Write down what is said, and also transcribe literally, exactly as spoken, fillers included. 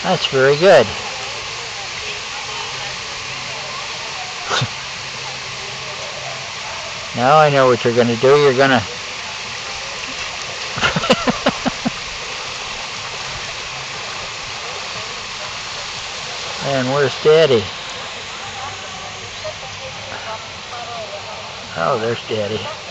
That's very good. Now I know what you're going to do. You're going to... And where's Daddy? Oh, there's Daddy.